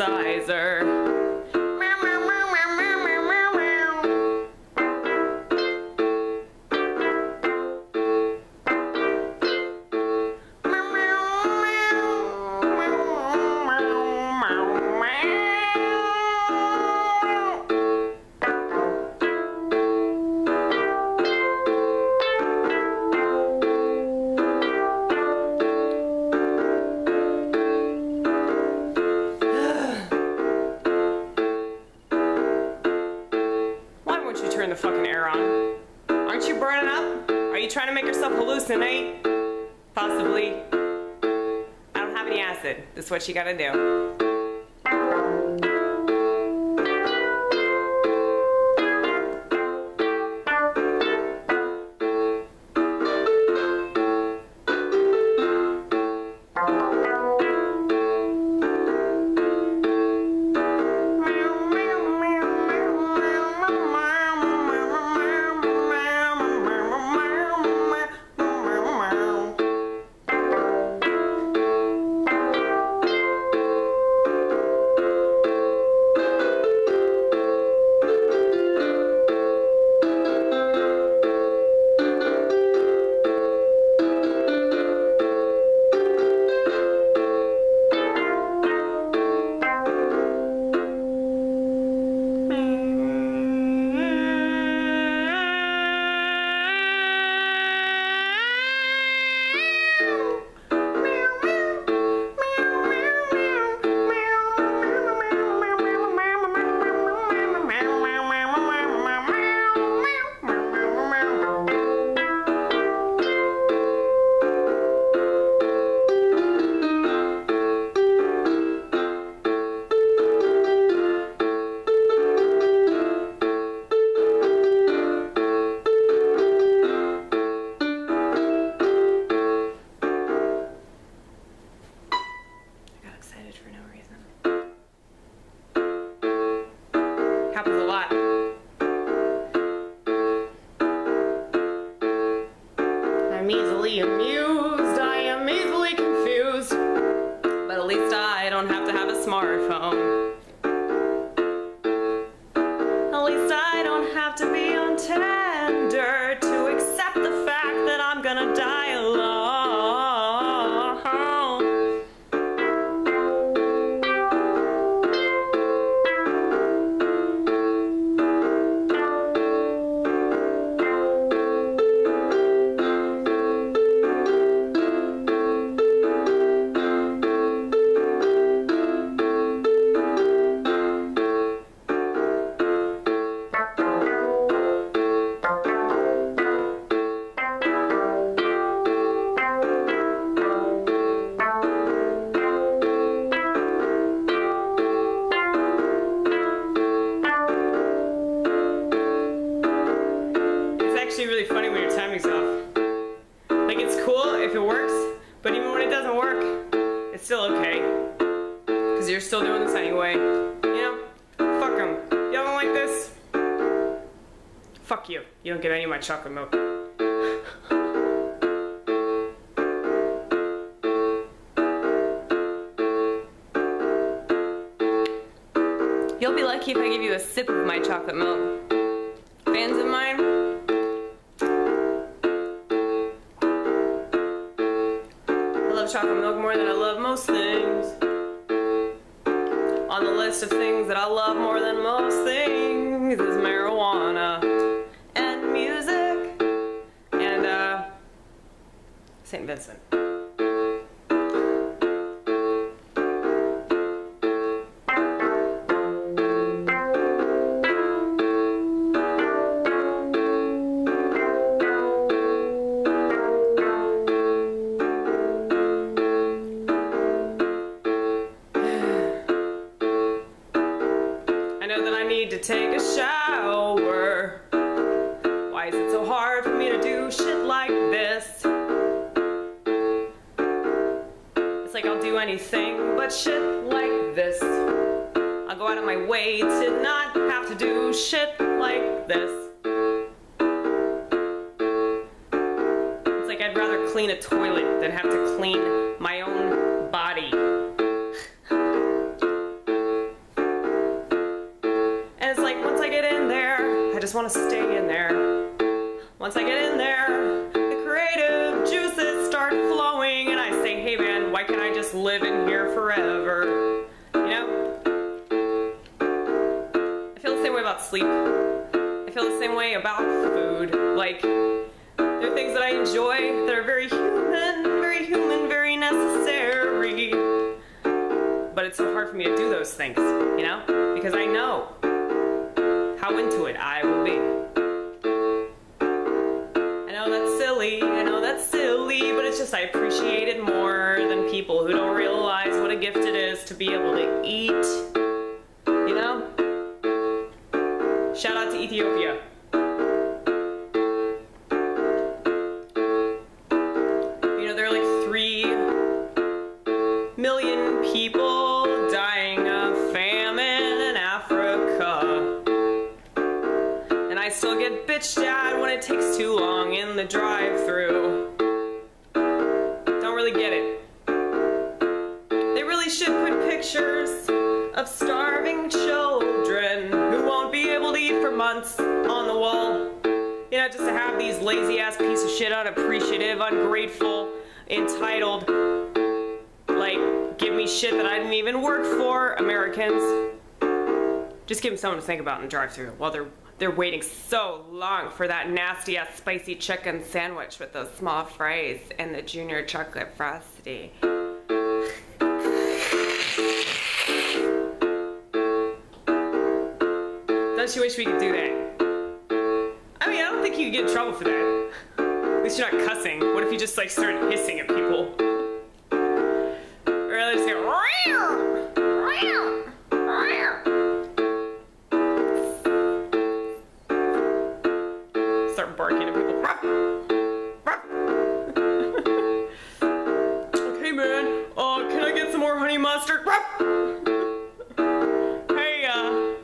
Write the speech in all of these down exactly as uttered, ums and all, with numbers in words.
synthesizer. Turn the fucking air on. Aren't you burning up? Are you trying to make yourself hallucinate? Possibly. I don't have any acid. This is what you gotta do. Happens a lot. I'm easily amused, I am easily confused, but at least I don't have to have a smartphone. At least I don't have to be on Tinder to accept the fact that I'm gonna die alone. Really funny when your timing's off. Like, it's cool if it works, but even when it doesn't work, it's still okay. Because you're still doing this anyway. You know? Fuck them. You don't like this? Fuck you. You don't get any of my chocolate milk. You'll be lucky if I give you a sip of my chocolate milk. Fans of mine? I love chocolate milk more than I love most things. On the list of things that I love more than most things is marijuana and music and uh, Saint Vincent. To take a shower. Why is it so hard for me to do shit like this? It's like I'll do anything but shit like this. I'll go out of my way to not have to do shit like this. It's like I'd rather clean a toilet than have to clean my own body. want to stay in there. Once I get in there, the creative juices start flowing, and I say, hey man, why can't I just live in here forever? You know? I feel the same way about sleep. I feel the same way about food. Like, there are things that I enjoy that are very human, very human, very necessary. But it's so hard for me to do those things, you know? Because I know how into it I will be. I know that's silly, I know that's silly, but it's just I appreciate it more than people who don't realize what a gift it is to be able to eat, you know? Shout out to Ethiopia. You know, there are like three million people dying of famine in Africa. And I still get bitched at when it takes too long in the drive-thru. Don't really get it. They really should put pictures of starving children who won't be able to eat for months on the wall. You know, just to have these lazy-ass piece of shit, unappreciative, ungrateful, entitled, like, give me shit that I didn't even work for Americans. Just give them something to think about in the drive-thru while they're they're waiting so long for that nasty-ass spicy chicken sandwich with those small fries and the junior chocolate frosty. Don't you wish we could do that? I mean, I don't think you could get in trouble for that. At least you're not cussing. What if you just like started hissing at people? Or they just go, "Meow, meow, meow." Start barking at people. Ruff, ruff. Like, hey man, uh, can I get some more honey mustard? Ruff. Hey, uh,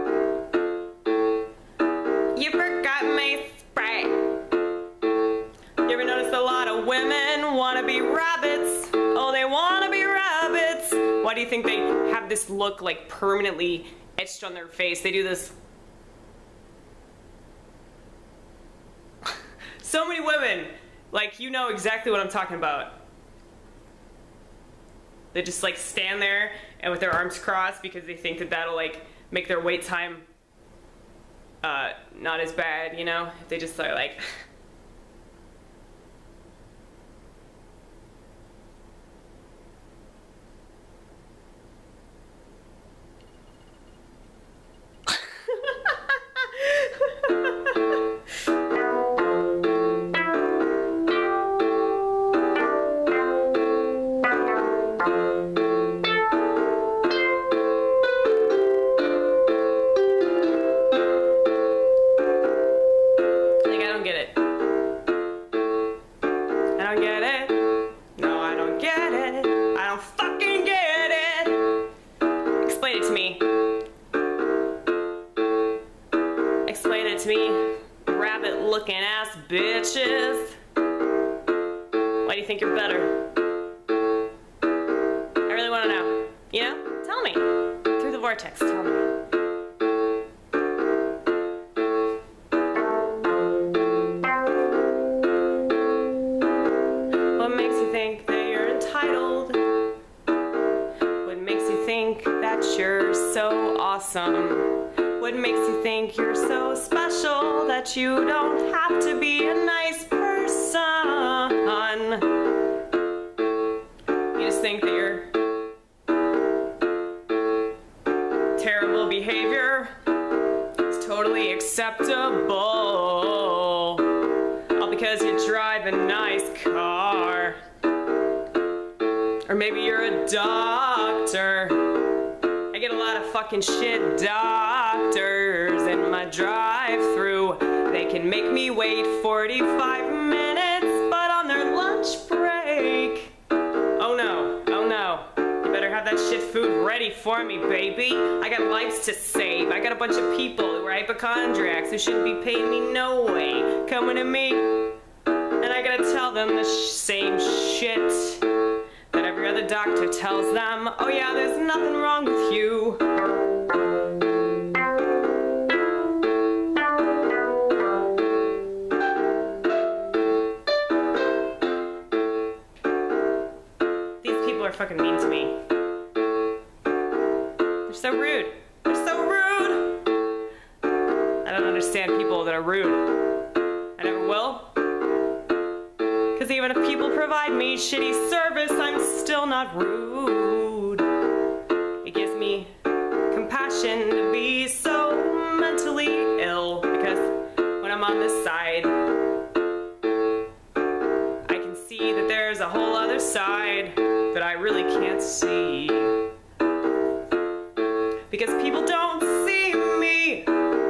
you forgot my Sprite. You ever notice a lot of women want to be rabbits? Oh, they want to be rabbits. Why do you think they have this look like permanently etched on their face? They do this. So many women, like, you know exactly what I'm talking about. They just like stand there and with their arms crossed because they think that that'll like make their wait time uh, not as bad, you know? They just are like rabbit-looking ass bitches. Why do you think you're better? I really want to know. You know? Tell me. Through the vortex, tell me. What makes you think that you're entitled? What makes you think that you're so awesome? What makes you think you're so special that you don't have to be a nice person? You just think that your terrible behavior is totally acceptable. All because you drive a nice car. Or maybe you're a doctor. I get a lot of fucking shit doctors in my drive-thru. They can make me wait forty-five minutes, but on their lunch break. Oh no, oh no. You better have that shit food ready for me, baby. I got lives to save. I got a bunch of people who are hypochondriacs who shouldn't be paying me no way. Coming to me, and I gotta tell them the sh same shit that every other doctor tells them. Oh yeah, there's nothing wrong with you. fucking mean to me. They're so rude. They're so rude. I don't understand people that are rude. I never will. Because even if people provide me shitty service, I'm still not rude. It gives me compassion to be so mentally ill. Because when I'm on this side, I can see that there's a whole other side that I really can't see. Because people don't see me.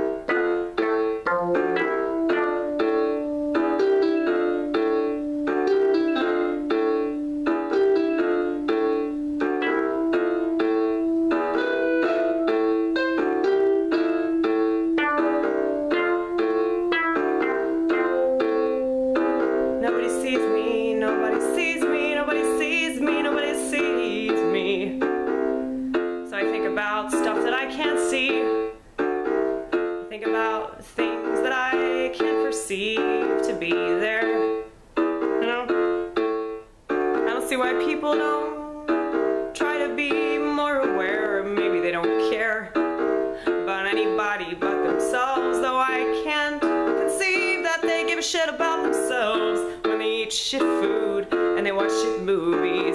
Nobody sees me, nobody sees me, nobody sees me, nobody sees me. So I think about stuff that I can't see. I think about things that I can't perceive to be there. You know? I don't see why people don't try to be more aware, or maybe they don't care about anybody but themselves, though I can't conceive that they give a shit about themselves when they eat shit food and they watch shit movies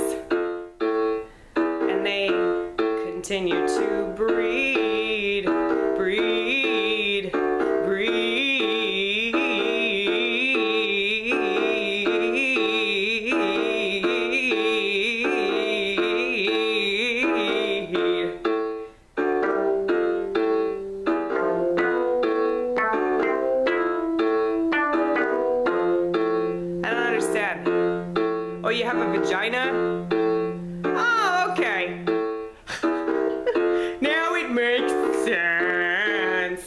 and they continue to breed, breed, breed. Oh, you have a vagina? Oh, okay. Now it makes sense.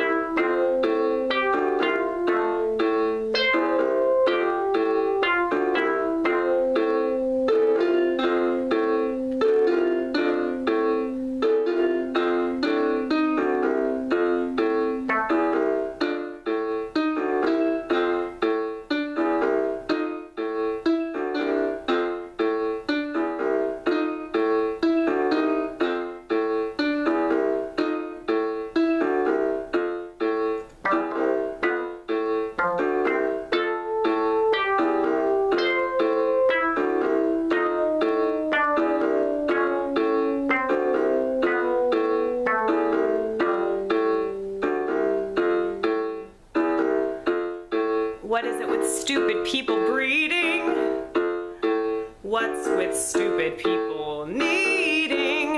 What is it with stupid people breeding? What's with stupid people needing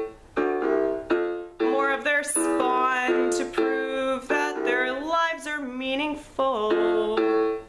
more of their spawn to prove that their lives are meaningful?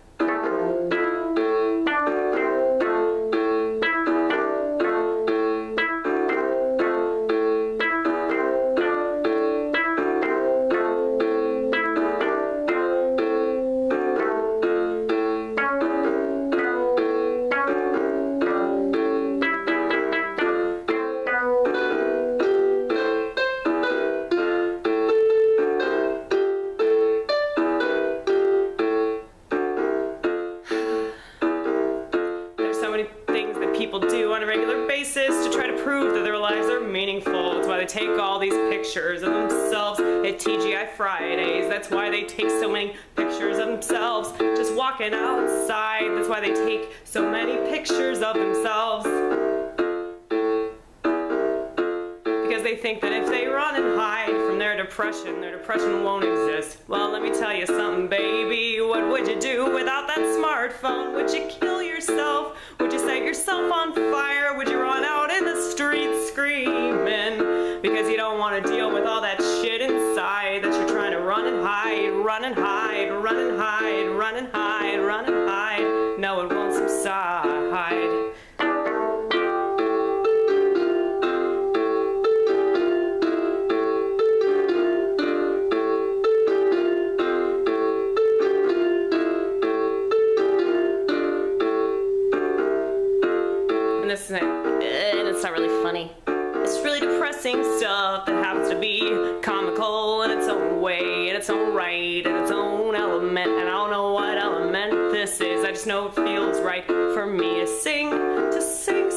People do on a regular basis to try to prove that their lives are meaningful. That's why they take all these pictures of themselves at T G I Fridays. That's why they take so many pictures of themselves just walking outside. That's why they take so many pictures of themselves. Because they think that if they run and hide from their depression, their depression won't exist. Well, let me tell you something, baby. What would you do without that smartphone? Would you kill yourself? Would you set yourself on fire? Would you run out in the streets screaming? Because you don't want to deal with all that shit inside that you're trying to run and hide, run and hide, run and hide, run and hide, run and hide. No, it won't subside. And this is it. And it's not really funny. It's really depressing stuff that happens to be comical in its own way, in its own right, in its own element. And I don't know what element this is. I just know it feels right for me to sing, to sing